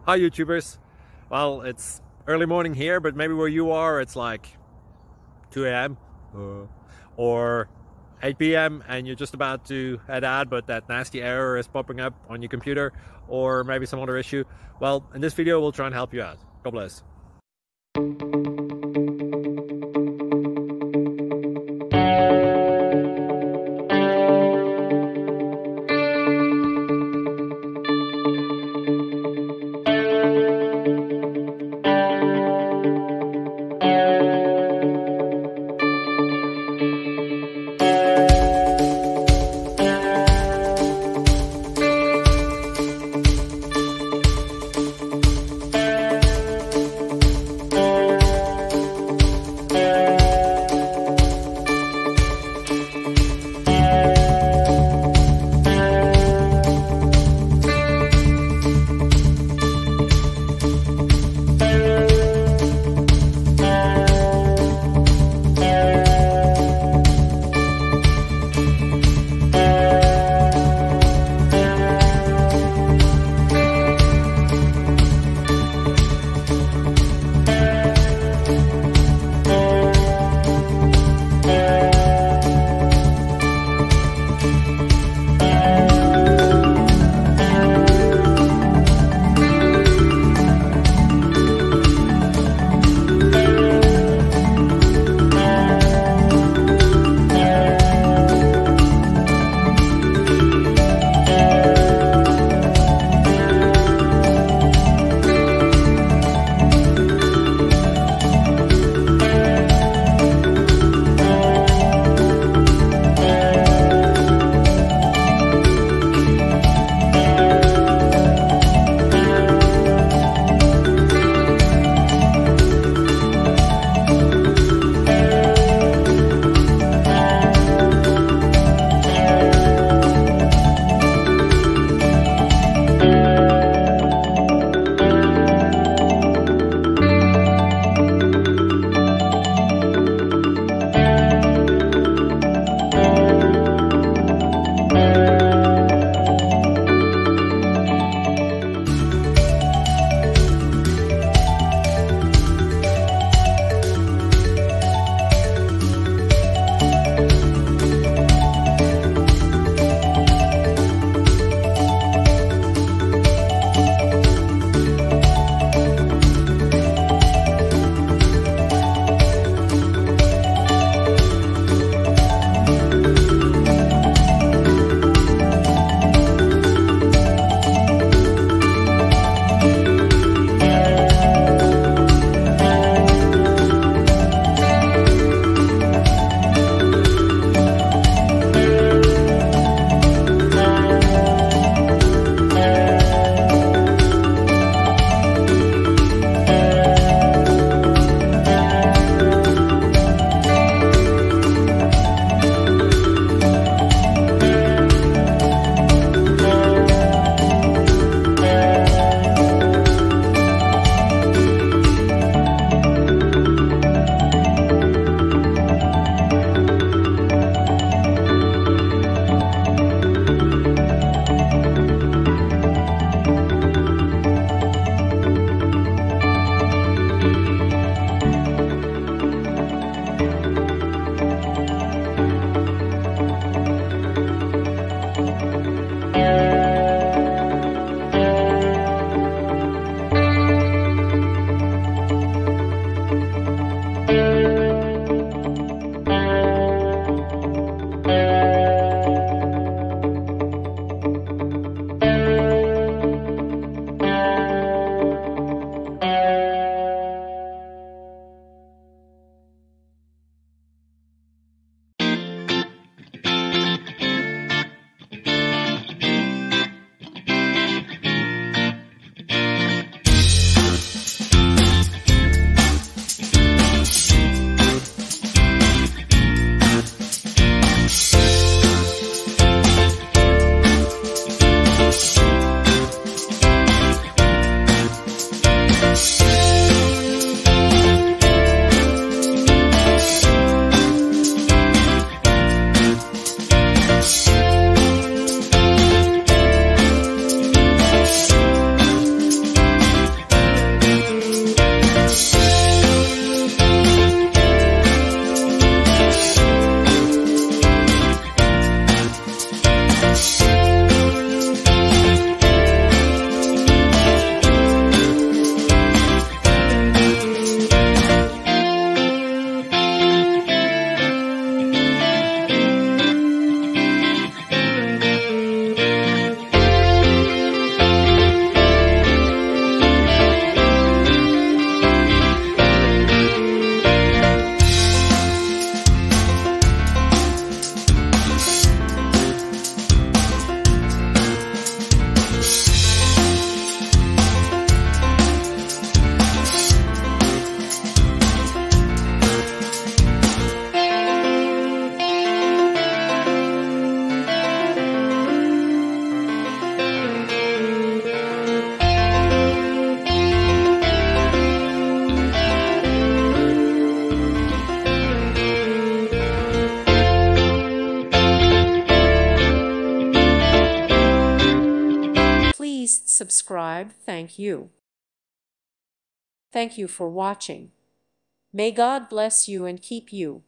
Hi YouTubers. Well, it's early morning here, but maybe where you are it's like 2 a.m. or 8 p.m. and you're just about to head out, but that nasty error is popping up on your computer, or maybe some other issue. Well, in this video we'll try and help you out. God bless. subscribed, thank you. Thank you for watching. May God bless you and keep you.